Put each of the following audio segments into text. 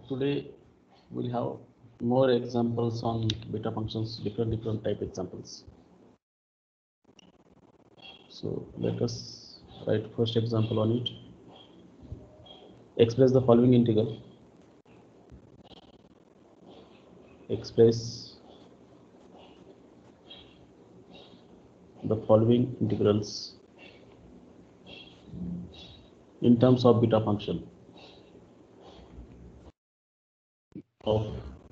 today we'll have more examples on beta functions, different type examples. So let us write first example on it. Express the following integral. Express the following integrals in terms of beta function of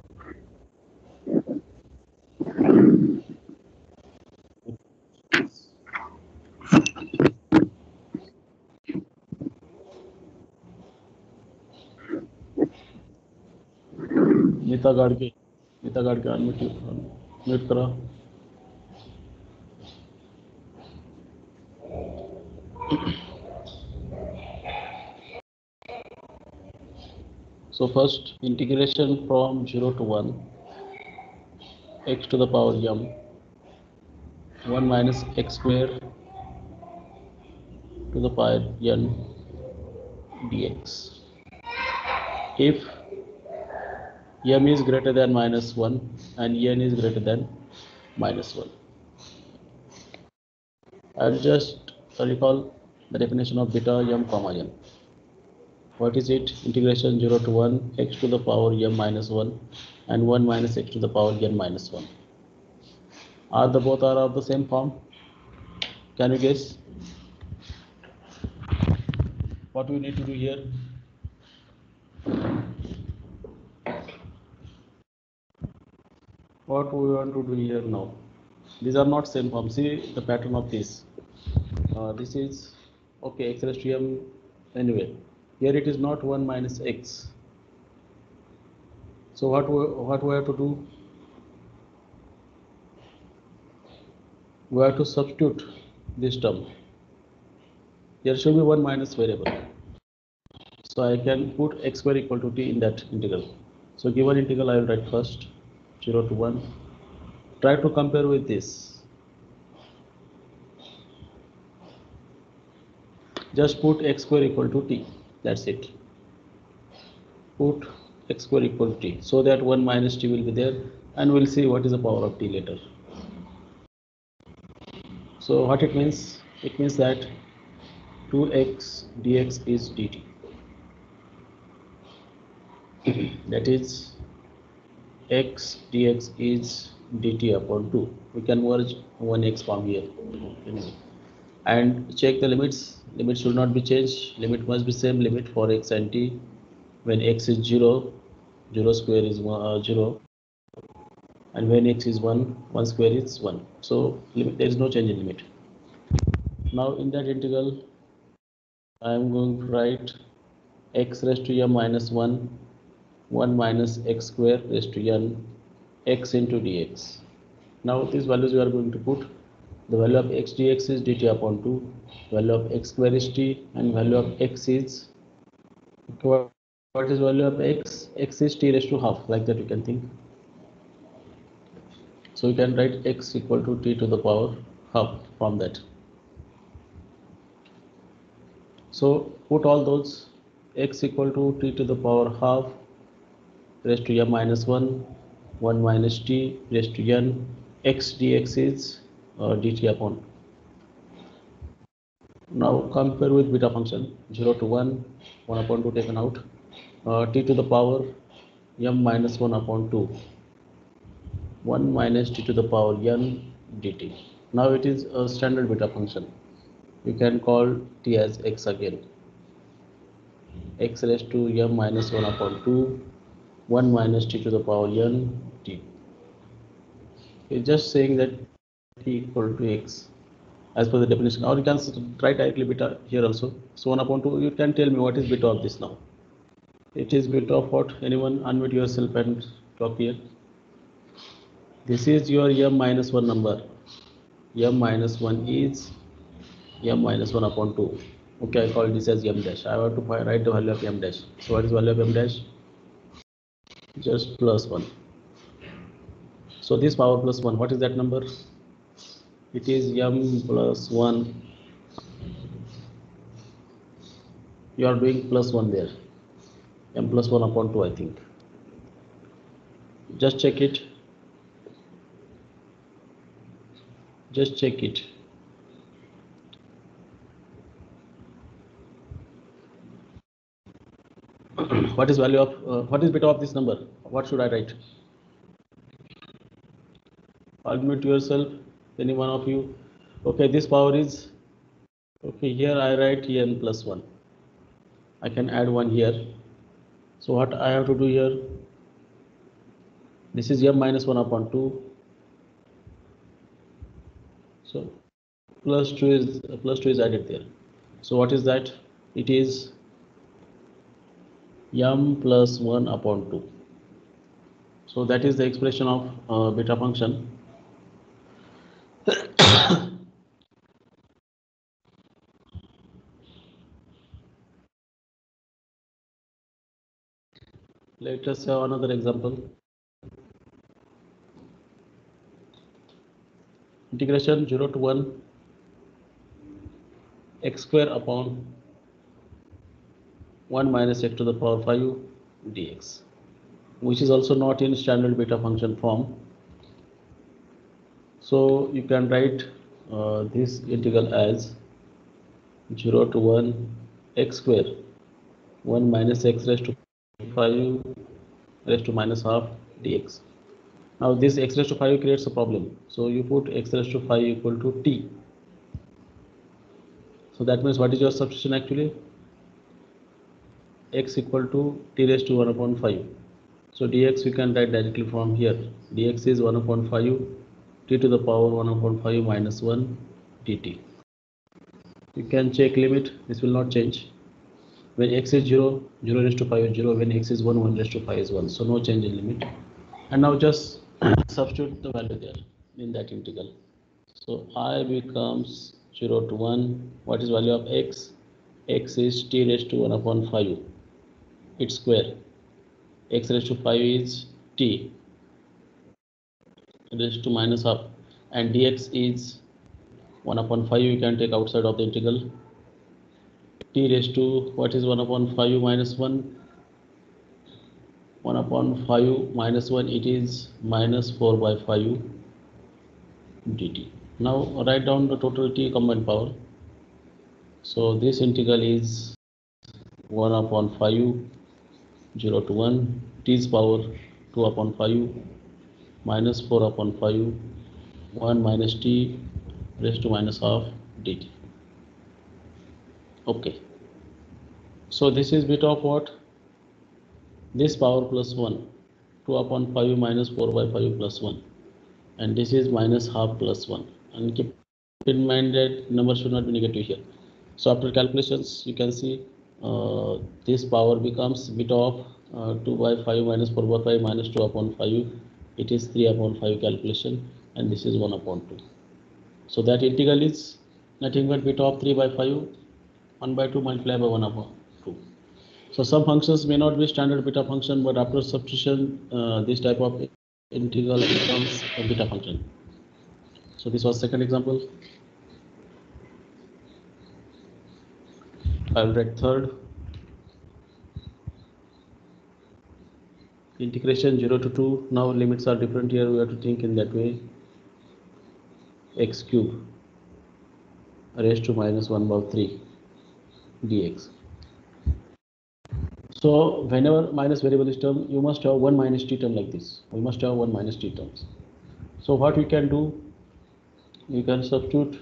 Nita गाड़ के unmute करा. So first integration from 0 to 1 x to the power m 1 minus x square to the power n dx. If m is greater than minus 1 and n is greater than minus 1. I'll just recall the definition of beta m comma n. What is it? Integration 0 to 1 x to the power m minus 1 and 1 minus x to the power n minus 1. Are the both are of the same form? Can you guess? What we need to do here? What we want to do here now? These are not same form. See the pattern of this. This is okay, x raised to m anyway. Here it is not 1 minus x. So what we have to do? We have to substitute this term. There should be 1 minus variable. So I can put x square equal to t in that integral. So given integral I will write first 0 to 1. Try to compare with this. Just put x square equal to t. That's it. Put x square equal to t so that 1 minus t will be there, and we'll see what is the power of t later. So what it means? It means that 2x dx is dt. That is x dx is dt upon 2. We can merge 1x from here. And check the limits. Limit should not be changed. Limit must be same limit for x and t. When x is 0, 0 square is 0. And when x is 1, 1 square is 1. So limit, there is no change in limit. Now in that integral, I am going to write x raised to m minus 1, 1 minus x square raised to n, x into dx. Now these values we are going to put. The value of x dx is dt upon 2, value of x square is t, and value of x is, what is value of x? X is t raised to half, like that you can think. So you can write x equal to t to the power half from that. So put all those, x equal to t to the power half raised to m minus 1, 1 minus t raised to n, x dx is dt upon. Now compare with beta function 0 to 1, 1 upon 2 taken out, t to the power m minus 1 upon 2, 1 minus t to the power n dt. Now it is a standard beta function. You can call t as x again. X raised to m minus 1 upon 2, 1 minus t to the power n t. It's just saying that t equal to x as per the definition, or you can write directly beta here also. So 1 upon 2, you can tell me what is beta of this now. It is beta of what? Anyone unmute yourself and talk here. This is your m minus 1 number. M minus 1 is m minus 1 upon 2. Okay, I call this as m dash. I have to write the value of m dash. So what is value of m dash? Just plus 1. So this power plus 1, what is that number? It is m plus 1. You are doing plus 1 there. m plus 1 upon 2, I think. Just check it. Just check it. What is value of what is beta of this number? What should I write? Admit yourself, any one of you. Okay, this power is, okay, here I write n plus 1. I can add 1 here. So what I have to do here? This is m minus 1 upon 2. So plus 2 is added there. So what is that? It is m plus 1 upon 2. So that is the expression of beta function. Let us have another example. Integration 0 to 1 x square upon 1 minus x to the power 5 dx, which is also not in standard beta function form. So you can write this integral as 0 to 1 x square 1 minus x raised to 5 raised to minus half dx. Now this x raised to 5 creates a problem. So you put x raised to 5 equal to t. So that means what is your substitution actually? X equal to t raised to 1 upon 5. So dx we can write directly from here. Dx is 1 upon 5 t to the power 1 upon 5 minus 1 dt. You can check limit. This will not change. When x is 0, 0 raised to 5 is 0. When x is 1, 1 raised to 5 is 1. So no change in limit. And now just substitute the value there in that integral. So I becomes 0 to 1. What is value of x? X is t raised to 1 upon 5. Its square. X raised to 5 is t raised to minus half. And dx is 1 upon 5. You can take outside of the integral. T raised to, what is 1 upon 5 minus 1? 1 upon 5 minus 1, it is minus 4 by 5 dt. Now write down the total t combined power. So this integral is 1 upon 5, 0 to 1, t's power 2 upon 5, minus 4 upon 5, 1 minus t raised to minus half dt. Okay. So this is bit of what? This power plus 1, 2 upon 5 minus 4 by 5 plus 1. And this is minus half plus 1. And keep in mind that number should not be negative here. So after calculations, you can see this power becomes bit of 2 by 5 minus 4 by 5 minus 2 upon 5. It is 3 upon 5 calculation, and this is 1 upon 2. So that integral is nothing but bit of 3 by 5, 1 by 2 multiplied by 1 upon 2. So some functions may not be standard beta function, but after substitution, this type of integral becomes a beta function. So this was second example. I'll write third. Integration 0 to 2. Now limits are different here. We have to think in that way. X cube raised to minus 1 by 3 dx. So whenever minus variable is term, you must have 1 minus t term like this. We must have 1 minus t terms. So what we can do, we can substitute,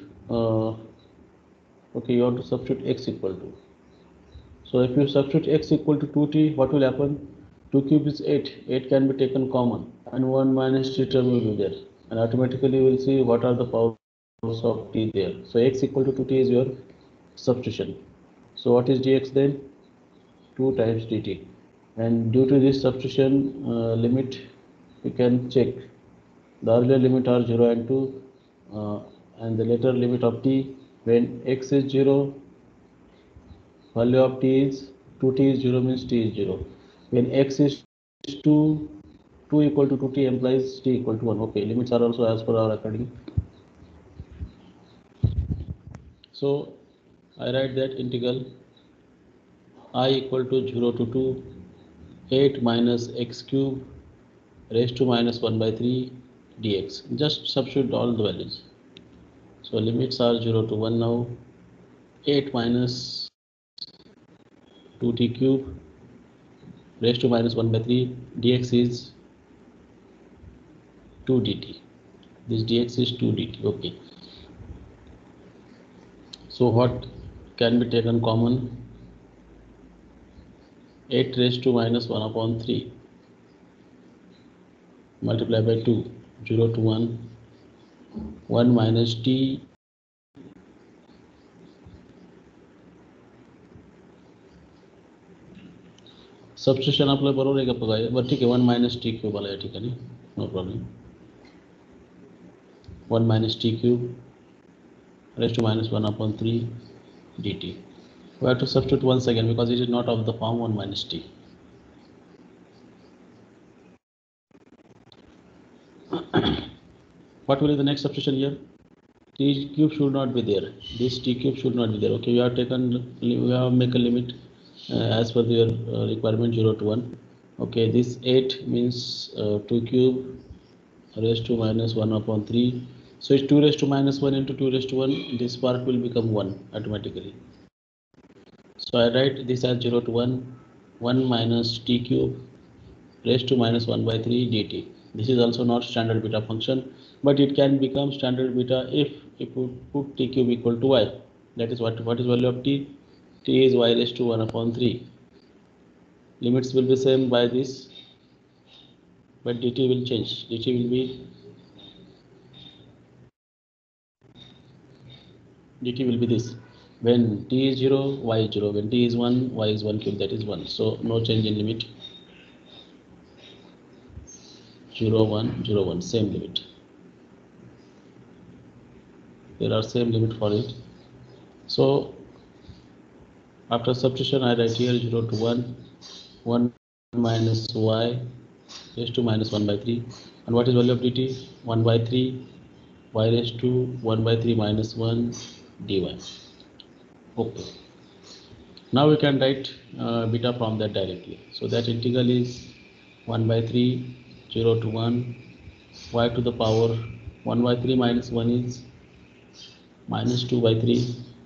okay, you want to substitute x equal to. So if you substitute x equal to 2t, what will happen? 2 cube is 8. 8 can be taken common, and 1 minus t term will be there. And automatically you will see what are the powers of t there. So x equal to 2t is your substitution. So what is dx then? 2 times dt. And due to this substitution limit, you can check. The earlier limit are 0 and 2, and the later limit of t. When x is 0, value of t is 2t is 0 means t is 0. When x is 2, 2 equal to 2t implies t equal to 1. Okay, limits are also as per our according. So I write that integral I equal to 0 to 2 8 minus x cube raised to minus 1 by 3 dx. Just substitute all the values. So limits are 0 to 1 now. 8 minus 2t cube raised to minus 1 by 3 dx is 2 dt. This dx is 2 dt. Okay. So what can be taken common? 8 raised to minus 1 upon 3 multiplied by 2, 0 to 1, 1 minus t substitution आपल्याला बरोबर आहे का बघा. बरं ठीक आहे, 1 minus t cube आला या ठिकाणी, no problem. 1 minus t cube raised to minus 1 upon 3 dt. We have to substitute once again because it is not of the form 1 minus t. What will be the next substitution here? T cube should not be there. This t cube should not be there. Okay, we have taken, we have make a limit as per your requirement 0 to 1. Okay, this 8 means 2 cube raised to minus 1 upon 3. So it's 2 raised to minus 1 into 2 raised to 1. This part will become 1 automatically. So I write this as 0 to 1, 1 minus t cube raised to minus 1 by 3 dt. This is also not standard beta function, but it can become standard beta if you put t cube equal to y. That is what is value of t? T is y raised to 1 upon 3. Limits will be same by this, but dt will change. Dt will be this. When t is 0, y is 0. When t is 1, y is 1 cube, that is 1. So no change in limit. 0, 1, 0, 1, same limit. There are same limit for it. So after substitution, I write here 0 to 1, 1 minus y raised to minus 1 by 3. And what is value of dt? 1 by 3, y raised to 1 by 3 minus 1 dy. Okay. Now we can write beta from that directly. So that integral is 1 by 3, 0 to 1, y to the power 1 by 3 minus 1 is minus 2 by 3,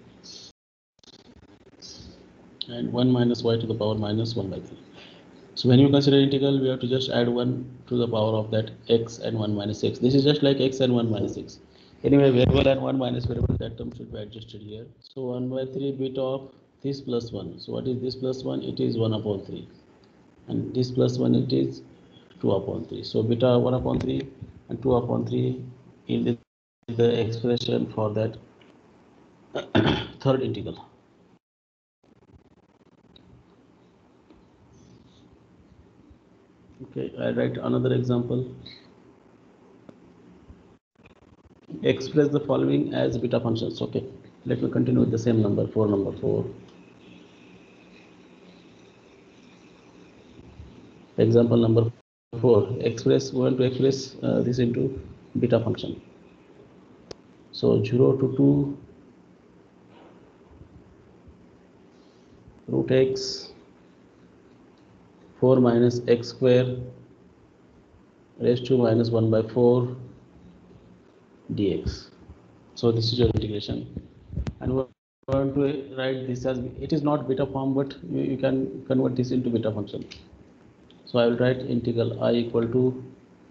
and 1 minus y to the power minus 1 by 3. So when you consider integral, we have to just add 1 to the power of that x and 1 minus x. This is just like x and 1 minus x. Anyway, variable and 1 minus variable, that term should be adjusted here. So 1 by 3 beta of this plus 1. So what is this plus 1? It is 1 upon 3. And this plus 1, it is 2 upon 3. So beta 1 upon 3 and 2 upon 3 in the expression for that third integral. Okay, I write another example. Express the following as beta functions. Okay, let me continue with the same number 4. Example number 4. We want to express this into beta function. So 0 to 2 root x 4 minus x square raised to minus 1 by 4 dx. So this is your integration, and we want to write this as, it is not beta form, but you can convert this into beta function. So I will write integral I equal to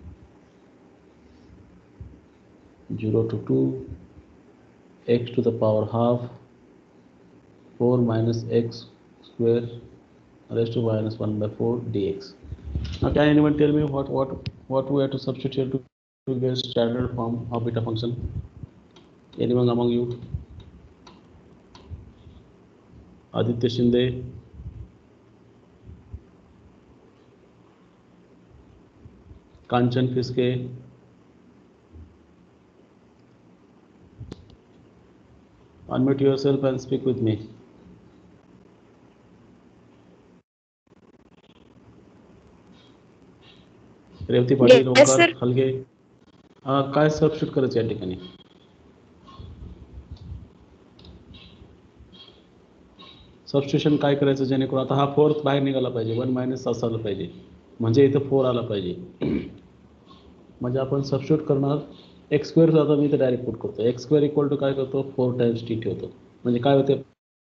0 to 2 x to the power half 4 minus x square raised to minus 1 by 4 dx. Now can anyone tell me what we have to substitute to get standard form of beta function? Anyone among you? Aditya Shinde, Kanchan Fiske, unmute yourself and speak with me. Revati Patil, Omkar Halge, काय substitute करायचं या ठिकाणी? Substitution काय करायचं जेणेकरून आता हा fourth बाहेर निघाला पाहिजे, 1 मायनस असायला पाहिजे, म्हणजे इथं 4 आला पाहिजे. म्हणजे आपण सबस्टिट्यूट करणार एक्स स्क्वेअर, आता मी इथे डायरेक्ट पुट करतो. एक्स स्क्वेअर इक्वल टू काय करतो, 4 टाइम्स टी ठेवतो. म्हणजे काय होते,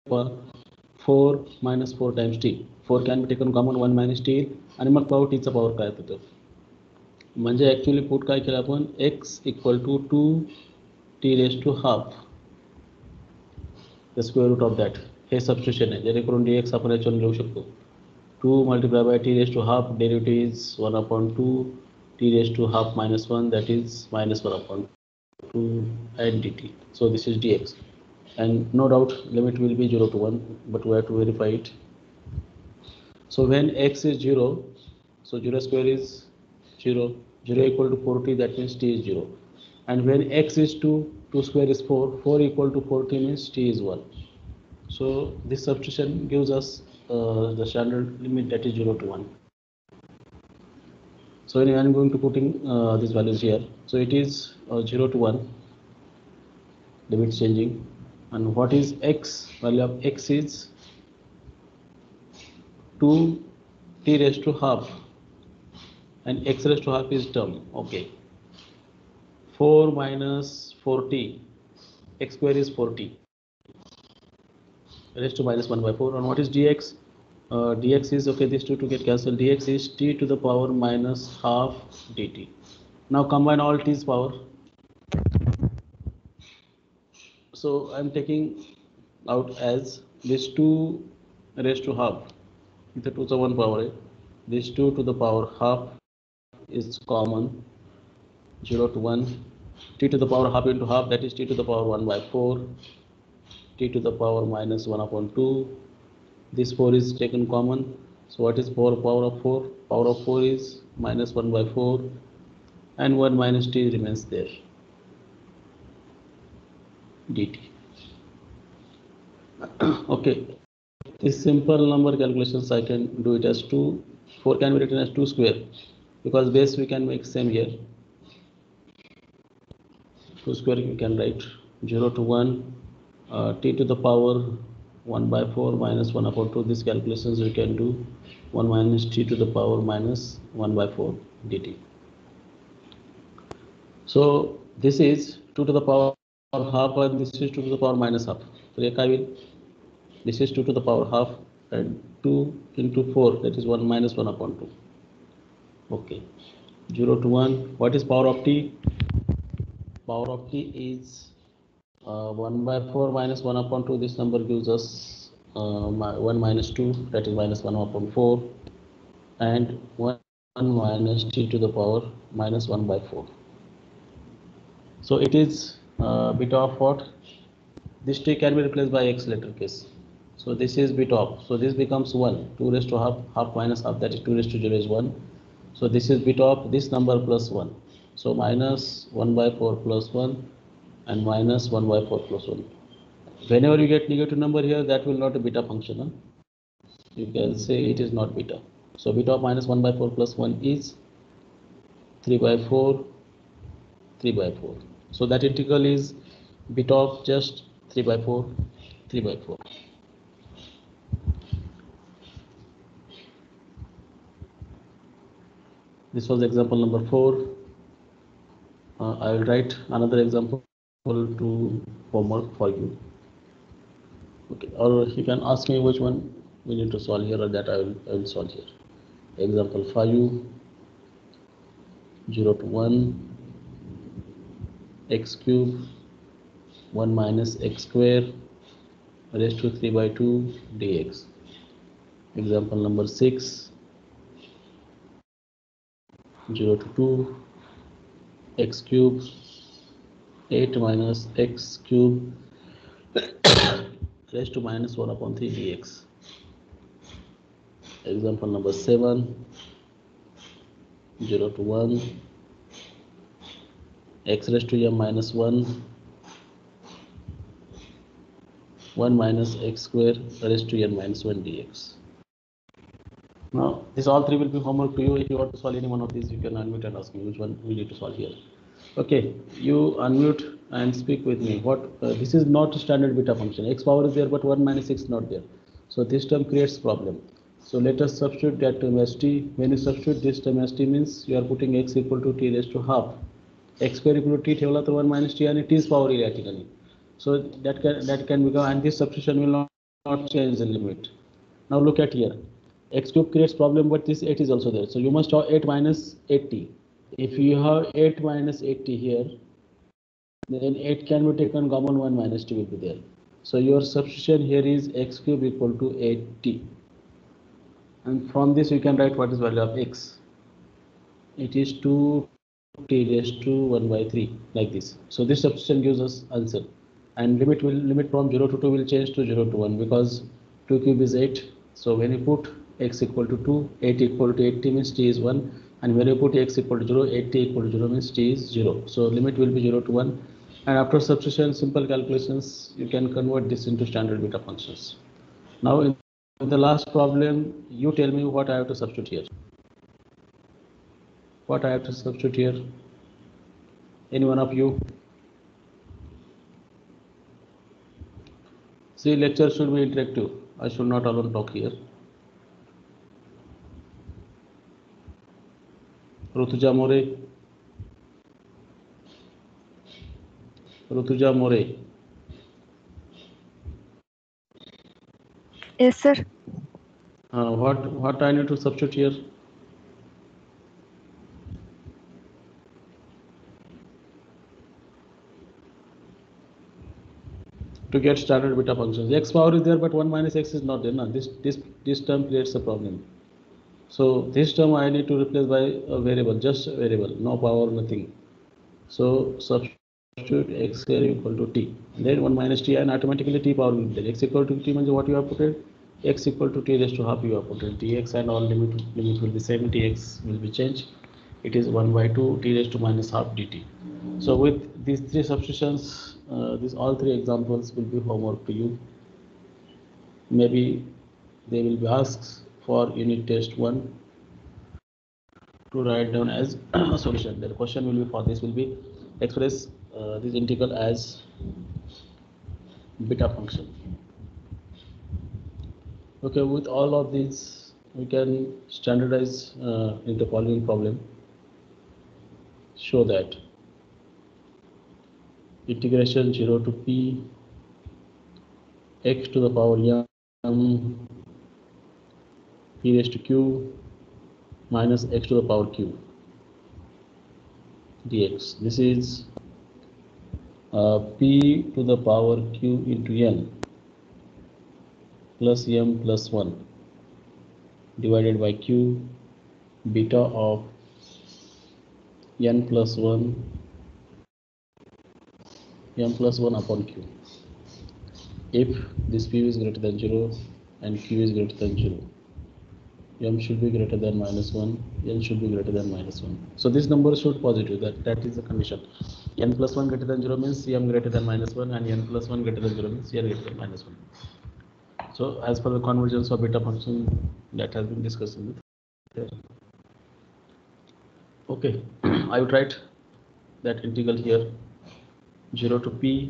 4 minus 4 times t, 4 can be taken common, 1 minus t आणि मग पॉवर टीचा पॉवर काय होतो. म्हणजे ॲक्च्युली पुट काय केलं आपण, x equal to 2 t raise to half the square root of that, हे सबस्टिट्यूशन आहे, जेणेकरून डी एक्स आपण याच्यावर लिहू शकतो. 2 multiplied by t raised to half, derivative is 1 upon 2 t raised to half minus 1, that is minus 1 upon 2 and dt. So this is dx, and no doubt limit will be 0 to 1, but we have to verify it. So when x is 0, so 0 square is 0, 0 equal to 4t, that means t is 0. And when x is 2, 2 square is 4, 4 equal to 4t means t is 1. So this substitution gives us the standard limit, that is 0 to 1. So anyway, I am going to putting these values here. So it is 0 to 1, limit changing, and what is x? Value of x is 2 t raised to half, and x raised to half is term. Okay, 4 minus 4t, x square is 4t raised to minus 1 by 4. And what is dx? Dx is, okay, these two to get cancelled, dx is t to the power minus half dt. Now combine all t's power. So I am taking out as this 2 raised to half, the 2 to 1 power, this 2 to the power half is common, 0 to 1, t to the power half into half, that is t to the power 1 by 4, t to the power minus 1 upon 2, this 4 is taken common. So what is 4 power of 4? Power of 4 is minus 1 by 4, and 1 minus t remains there, dt. Okay, this simple number calculations I can do it as 2, 4 can be written as 2 square, because base we can make same here, 2 square we can write 0 to 1, t to the power 1 by 4 minus 1 upon 2, these calculations we can do 1 minus t to the power minus 1 by 4 dt. So this is 2 to the power half, and this is 2 to the power minus half. So I will, this is 2 to the power half, and 2 into 4, that is 1 minus 1 upon 2. Okay, 0 to 1. What is power of t? Power of t is 1 by 4 minus 1 upon 2. This number gives us 1 minus 2, that is minus 1 upon 4, and 1 minus t to the power minus 1 by 4. So it is bit of what? This t can be replaced by x later case. So this is bit of, so this becomes 1, 2 raised to half, half minus half, that is 2 raised to 0 is 1. So this is bit of this number plus 1. So minus 1 by 4 plus 1, and minus 1 by 4 plus 1. Whenever you get negative number here, that will not be beta function. Huh? You can say it is not beta. So beta of minus 1 by 4 plus 1 is 3 by 4, 3 by 4. So that integral is beta of just 3 by 4, 3 by 4. This was example number 4. I will write another example to homework for you. Okay, or you can ask me which one we need to solve here, or that I will solve here. Example 5, 0 to 1, x cube 1 minus x square raised to 3 by 2 dx. Example number 6, 0 to 2, x cube 8 minus x cube raised to minus 1 upon 3 dx. Example number 7, 0 to 1, x raised to m minus 1, 1 minus x square raised to n minus 1 dx. Now, this all three will be homework to you. If you want to solve any one of these, you can unmute and ask me which one we need to solve here. Okay, you unmute and speak with me. What this is not standard beta function. X power is there, but 1 minus 6 not there. So this term creates problem. So let us substitute that term as t. When you substitute this term as t means you are putting x equal to t raised to half. X square equal to t ठेवला तर 1 minus t आणि t's power येईल या ठिकाणी. So that can become, and this substitution will not change the limit. Now look at here. X cube creates problem, but this 8 is also there. So you must have 8 minus 8t. If you have 8 minus 8t here, then 8 can be taken common, 1 minus t will be there. So your substitution here is x cube equal to 8t. And from this you can write what is value of x. It is 2t raised to 1 by 3, like this. So this substitution gives us answer. And limit from 0 to 2 will change to 0 to 1 because 2 cube is 8. So when you put x equal to 2, 8 equal to 80 means t is 1. And when you put x equal to 0, 80 equal to 0 means t is 0. So limit will be 0 to 1. And after substitution, simple calculations, you can convert this into standard beta functions. Now in the last problem, you tell me what I have to substitute here. What I have to substitute here? Any one of you? See, lecture should be interactive. I should not alone talk here. Rutuja More. Rutuja More. Yes, sir. What I need to substitute here? To get standard beta functions, x power is there, but 1 minus x is not there. No, this term creates a problem. So this term I need to replace by a variable, just a variable, no power, nothing. So substitute x square equal to t. Then 1 minus t, and automatically t power will be there. X equal to t means what you have put it? X equal to t raised to half you have put it. Tx and all limit will be same. Tx will be changed. It is 1 by 2 t raised to minus half dt. So with these three substitutions, these all three examples will be homework to you. Maybe they will be asked for unit test 1 to write down as a solution. The question will be for this will be express this integral as beta function. Okay, with all of these we can standardize in the following problem. Show that integration 0 to p x to the power m p raised to q minus x to the power q dx. This is p to the power q into n plus m plus 1 divided by q beta of n plus 1 m plus 1 upon q. If this p is greater than 0 and q is greater than 0, m should be greater than minus 1, n should be greater than minus 1. So this number should positive, that is the condition. N plus 1 greater than 0 means m greater than minus 1, and n plus 1 greater than 0 means n greater than minus 1. So as per the convergence of beta function that has been discussed in there. Okay, I would write that integral here 0 to p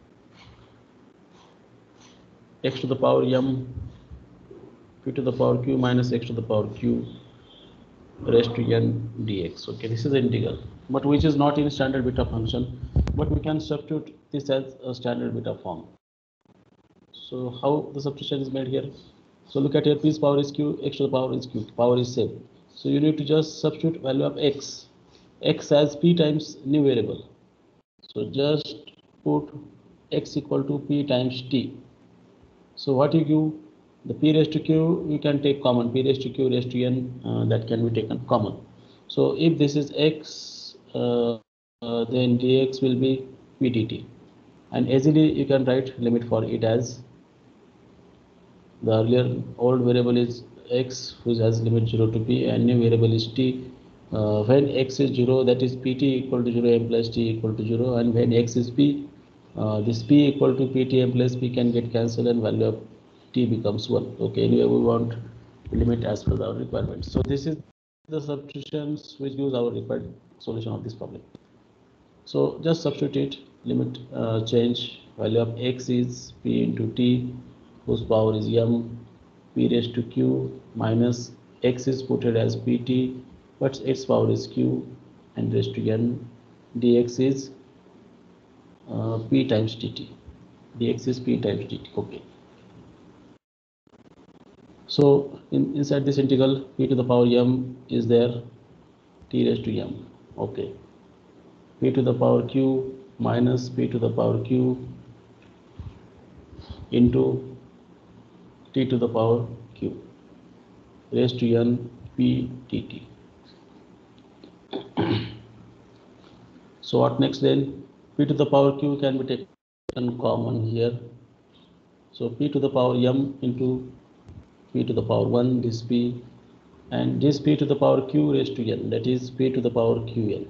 x to the power m p to the power q minus x to the power q raised to n dx. Okay, this is the integral, but which is not in standard beta function, but we can substitute this as a standard beta form. So how the substitution is made here? So look at here, p's power is q, x to the power is q, power is same. So you need to just substitute value of x as p times new variable. So just put x equal to p times t. So what you give, the p raised to q, you can take common, p raised to q raised to n, that can be taken common. So if this is x, then dx will be p dt. And easily you can write limit for it as the earlier old variable is x, which has limit 0 to p, and new variable is t. When x is 0, that is pt equal to 0, m plus t equal to 0, and when x is p, this p equal to pt m plus p can get cancelled and value of t becomes 1. Okay, anyway, we want limit as per our requirement. So this is the substitutions which gives our required solution of this problem. So just substitute it, limit change, value of x is p into t, whose power is m p raised to q minus x is putted as pt, but its power is q, and raised to n. Dx is p times dt. Dx is p times dt. Okay. So inside this integral, p to the power m is there, t raised to m. Okay. P to the power q minus p to the power q into t to the power q raised to n p dt. So what next then? P to the power q can be taken common here. So p to the power m into p to the power 1, this p, and this p to the power q raised to n, that is p to the power qn.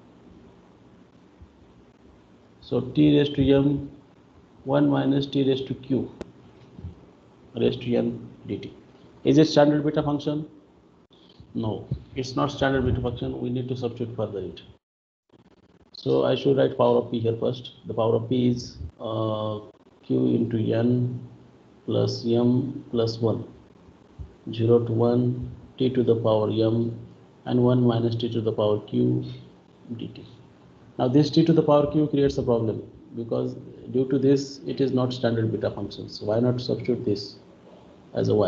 So t raised to m 1 minus t raised to q raised to n dt. Is it standard beta function? No, it's not standard beta function. We need to substitute further it. So I should write power of p here first. The power of p is q into n plus m plus 1, 0 to 1, t to the power m, and 1 minus t to the power q dt. Now this t to the power q creates a problem, because due to this it is not standard beta function. So why not substitute this as a y?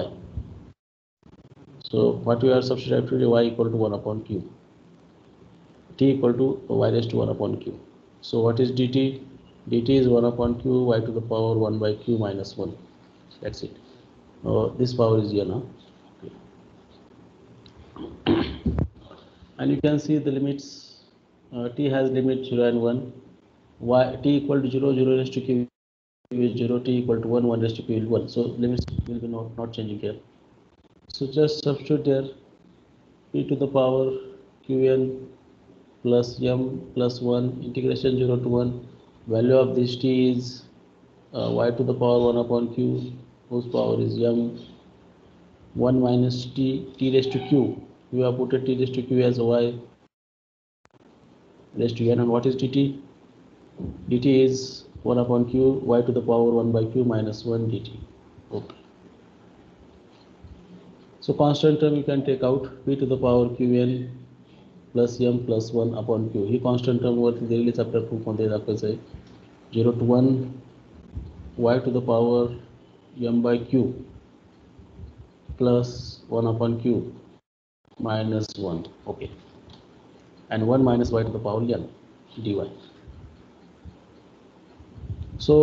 So what we are substituting, y equal to 1 upon q, t equal to y raised to 1 upon q. So what is dt? Dt is 1 upon q, y to the power 1 by q minus 1. That's it. This power is here now. Okay. And you can see the limits. T has limit 0 and 1. Y t equal to 0, 0 raised to q is 0, t equal to 1, 1 raised to q is 1. So limits will be not changing here. So just substitute there, p to the power qn plus m plus 1, integration 0 to 1. Value of this t is y to the power 1 upon q, whose power is m, 1 minus t raised to q. We have put t raised to q as y raised to n, and what is dt? Dt is 1 upon q, y to the power 1 by q minus 1 dt. Okay. So constant term you can take out, p to the power qn plus m plus 1 upon q. He constant term वरती दिलेली chapter proof मध्ये दाखवायचं आहे. 0 to 1, y to the power m by q plus 1 upon q minus 1. Okay. And 1 minus y to the power n dy. So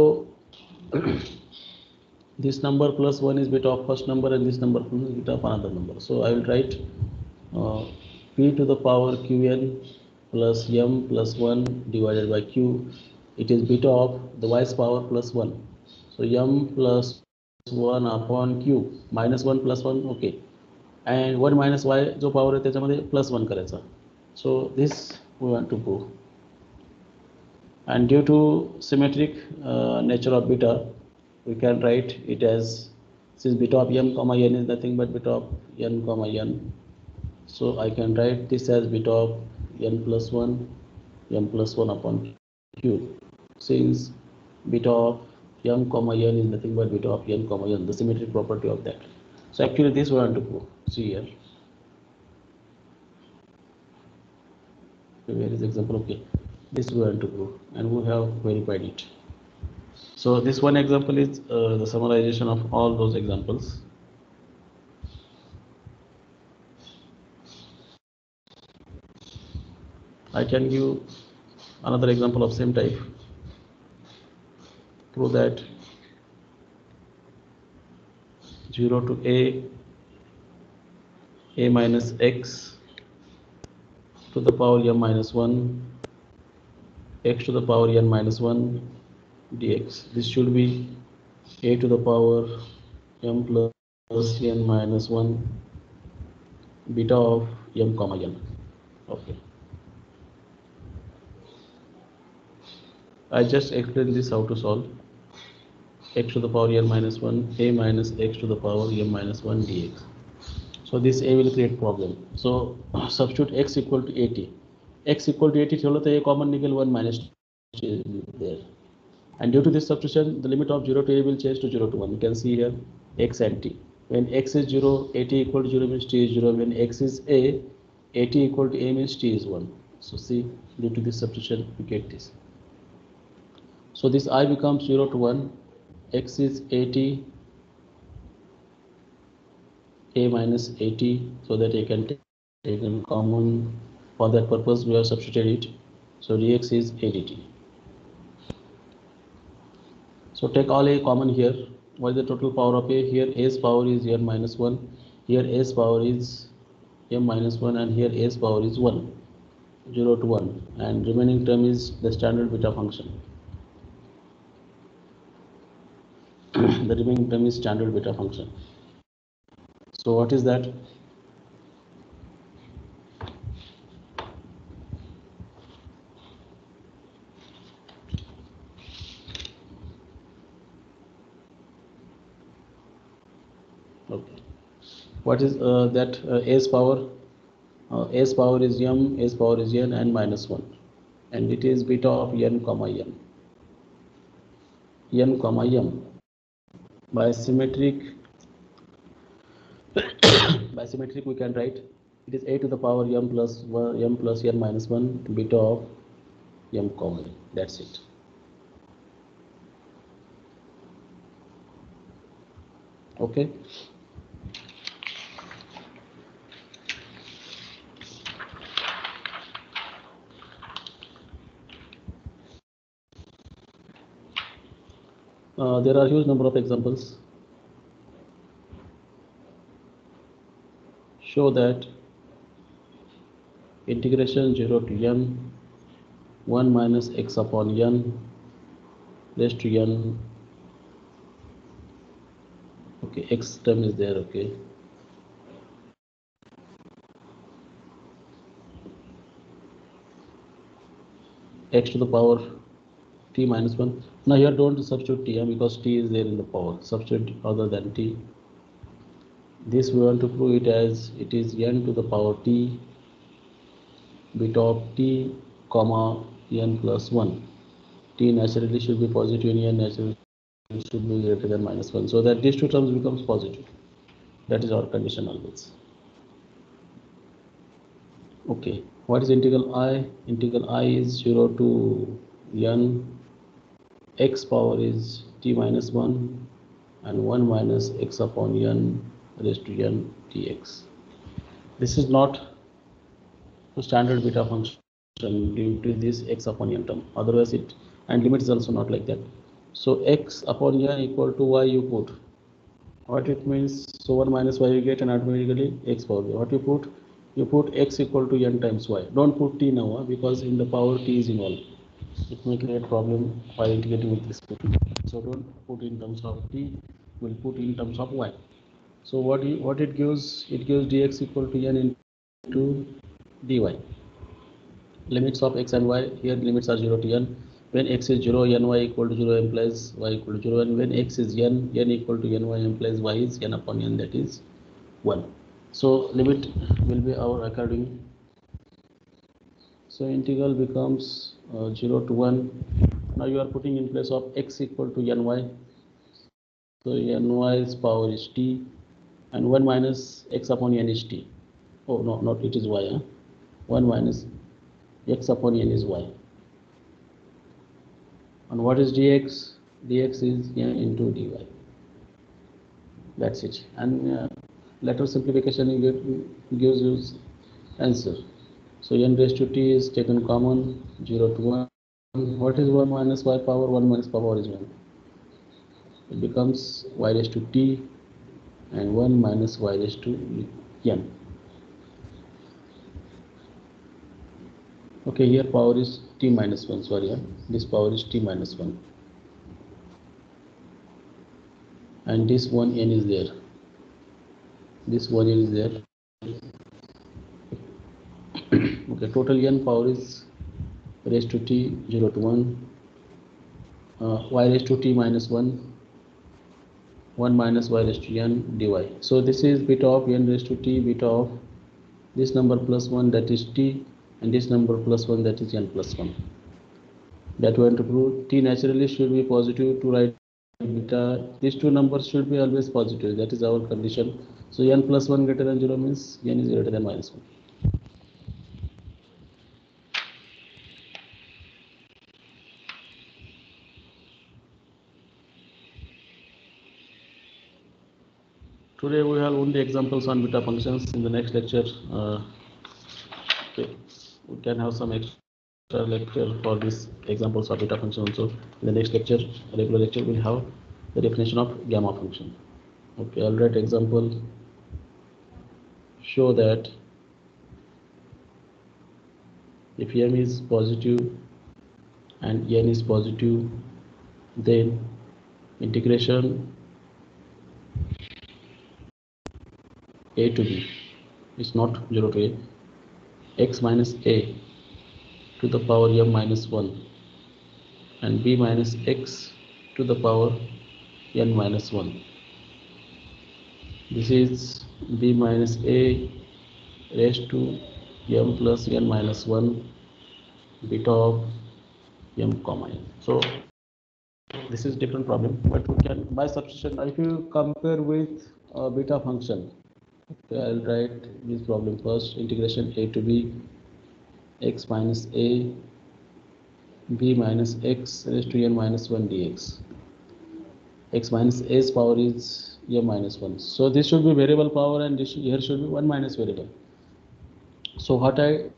this number plus 1 is bit of first number, and this number plus is bit of another number. So I will write p to the power qn plus m plus 1 divided by q. It is bit of the y's power plus 1. So m plus 1 upon q minus 1 plus 1. Okay. And 1 minus y जो power आहे त्याच्यामध्ये plus 1 करायचा. So this we want to prove. And due to symmetric nature of beta, we can write it as, since beta of m comma n is nothing but beta of n comma n. So I can write this as beta of n plus 1 upon q, since beta of m comma n is nothing but beta of n comma n, the symmetric property of that. So actually this we want to prove. See here. Okay, where is example? Okay, this we want to prove, and we have verified it. So this one example is the summarization of all those examples. I can give another example of same type. Prove that 0 to a minus x to the power m minus 1, x to the power n minus 1 dx. This should be a to the power m plus n minus 1 beta of m comma n. Okay. I just explained this how to solve. X to the power n minus 1, a minus x to the power m minus 1 dx. So this a will create problem. So substitute x equal to 80. X equal to 80 ठेवलं तर a common निघेल 1 minus there. And due to this substitution, the limit of 0 to a will change to 0 to 1. You can see here x and t. When x is 0, at equal to 0 means t is 0. When x is a, at equal to a means t is 1. So see, due to this substitution, we get this. So this I becomes 0 to 1. X is at, a minus at, so that I can take in common. For that purpose, we have substituted it. So dx is a dt. So take all a common here. What is the total power of a? Here a's power is n minus 1. Here a's power is m minus 1, and here a's power is 1. 0 to 1, and remaining term is the standard beta function. The remaining term is standard beta function. So what is that? Okay. What is that? A's power? A's power is m, a's power is n, and minus 1, and it is beta of n comma m. N comma m. By symmetric we can write it is a to the power m plus n minus 1 beta of m comma n. That's it. Okay. There are huge number of examples. Show that integration 0 to n 1 minus x upon n raised to n. Okay, x term is there. Okay. X to the power t minus 1. Now here don't substitute t because t is there in the power. Substitute other than t. This we want to prove it as it is n to the power t beta of t comma n plus 1. T naturally should be positive and n naturally should be greater than minus 1, so that these two terms becomes positive. That is our condition always. Okay, what is integral I? Integral I is 0 to n. X power is t minus 1 and 1 minus x upon n raised to n dx. This is not a standard beta function due to this x upon n term. Otherwise it, and limit is also not like that. So x upon n equal to y you put. What it means, so 1 minus y you get, and automatically x power. What you put? You put x equal to n times y. Don't put t now because in the power t is involved. It may create problem while integrating with respect to. So don't put in terms of t, we'll put in terms of y. So what it gives? It gives dx equal to n into dy. Limits of x and y, here limits are 0 to n. When x is 0, ny equal to 0 implies y equal to 0, and when x is n equal to ny implies y is n upon n, that is 1. So limit will be our according. So integral becomes 0 to 1. Now you are putting in place of x equal to ny. So ny's power is t, and 1 minus x upon n is t. Oh no, not it is y. 1 minus x upon n is y. And what is dx? Dx is n into dy. That's it. And lateral simplification gives you answer. So n raised to t is taken common, 0 to 1. What is 1 minus y power? 1 minus power is 1. It becomes y raised to t and 1 minus y raised to n. Okay, here power is t minus 1, sorry, this power is t minus 1. And this 1 n is there. This 1 n is there. Okay, total n power is raised to t 0 to 1. Y raised to t minus 1. 1 minus y raised to n dy. So this is beta of n raised to t, beta of this number plus 1, that is t, and this number plus 1, that is n plus 1. That we want to prove. T naturally should be positive to write beta, these two numbers should be always positive. That is our condition. So n plus 1 greater than 0 means n is greater than minus 1. Today we have only examples on beta functions. In the next lecture, okay, we can have some extra lecture for these examples of beta function also. In the next lecture, regular lecture, we'll have the definition of gamma function. Okay, I'll write example. Show that if m is positive and n is positive, then integration a to b is not 0 to a, x minus a to the power m minus 1 and b minus x to the power n minus 1. This is b minus a raised to m plus n minus 1 beta of m comma n. So this is different problem, but we can by substitution. If you compare with a beta function, okay, I'll write this problem first. Integration a to b x minus a b minus x raised to n minus 1 dx. X minus a's power is m minus 1. So this should be variable power, and this here should be 1 minus variable. So what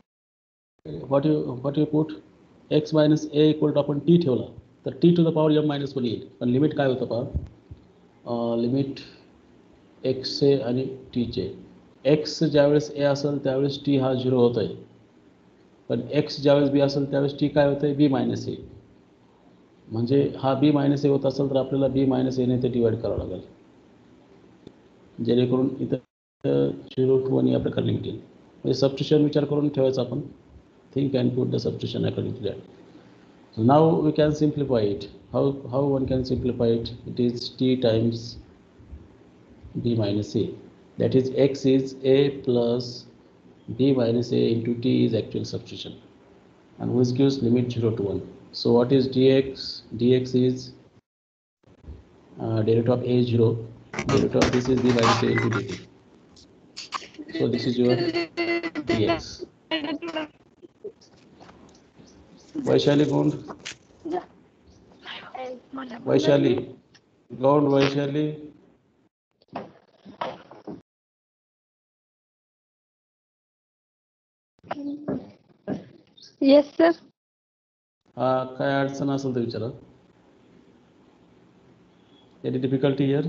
you put x minus a equal to आपण t ठेवला तर t to the power m minus 1 येईल. पण limit काय होतं पहा, limit x चे आणि t चे. x ज्यावेळेस a असेल त्यावेळेस t हा 0 होतोय, पण x ज्यावेळेस b असेल त्यावेळेस t काय होतंय b मायनस a. म्हणजे हा b मायनस a होत असेल तर आपल्याला b मायनस a ने ते डिवाइड करावं लागेल, जेणेकरून इथं 0 to 1 या प्रकारे लिमिट येईल. म्हणजे सबस्टिट्यूशन विचार करून ठेवायचा आपण. Think and put the substitution according to that. So now we can simplify it. How one can simplify it? It is t times b minus a. That is x is a plus b minus a into t is actual substitution, and which gives limit 0 to 1. So what is dx? Dx is derivative of a 0. Derivative of this is b minus a into dt. So this is your dx. Vaishali Gund. Vaishali. Gund Vaishali. Yes, sir. काय अडचण असेल तर विचारा. Any difficulty here?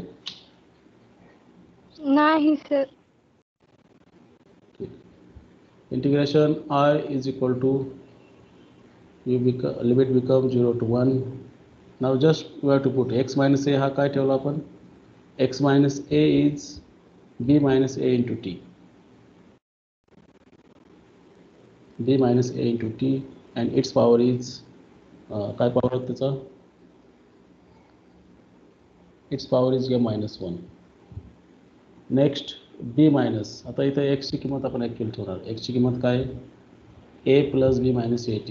Nahi, sir. Okay. Integration I is equal to limit becomes 0 to 1. Now just we have to put x minus a हा काय ठेवला आपण, x minus a is b minus a into t. b minus a into t and its power is काय power आहे त्याचा, its power is m minus 1. Next b minus, आता इथं x ची किंमत आपण ऍक्च्युअल ठेवणार. x ची किंमत काय, a plus b minus at.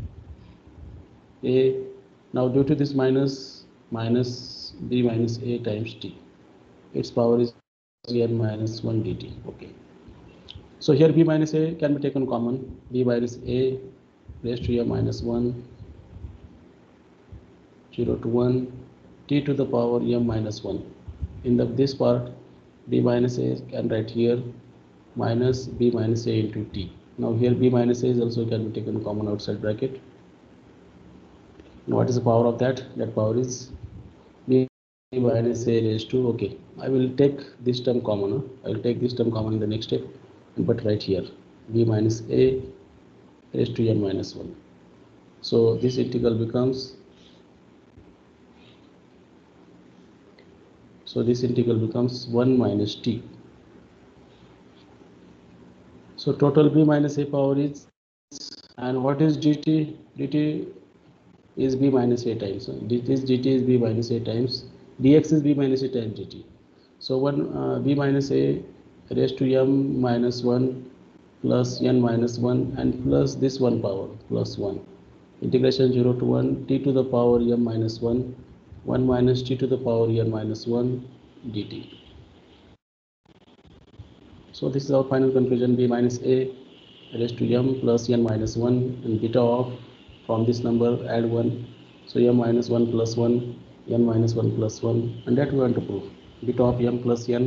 a, now due to this minus b minus a times t, its power is n minus 1 dt. Okay, so here b minus a can be taken common. b minus a raised to m minus 1 0 to 1 t to the power m minus 1. In this part b minus a can write here minus b minus a into t. Now here b minus a is also can be taken common outside bracket. And what is the power of that? That power is b minus a raised to, okay, I will take this term common. I will take this term common in the next step, but right here b minus a raised to n minus 1. So this integral becomes, so this integral becomes 1 minus t. So total b minus a power is, and what is dt? Dt is b minus a times. So this dt is b minus a times, dx is b minus a times dt. So 1 b minus a raised to m minus 1 plus n minus 1 and plus this 1 power plus 1. Integration 0 to 1 t to the power m minus 1 1 minus t to the power n minus 1 dt. So this is our final conclusion, b minus a raised to m plus n minus 1 and beta of, from this number add 1, so m minus 1 plus 1, n minus 1 plus 1, and that we want to prove. Beta of m plus n,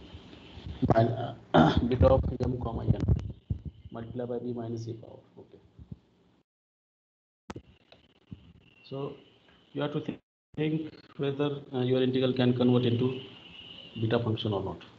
beta of m comma n multiplied by b minus a power. Okay. So you have to think whether your integral can convert into beta function or not.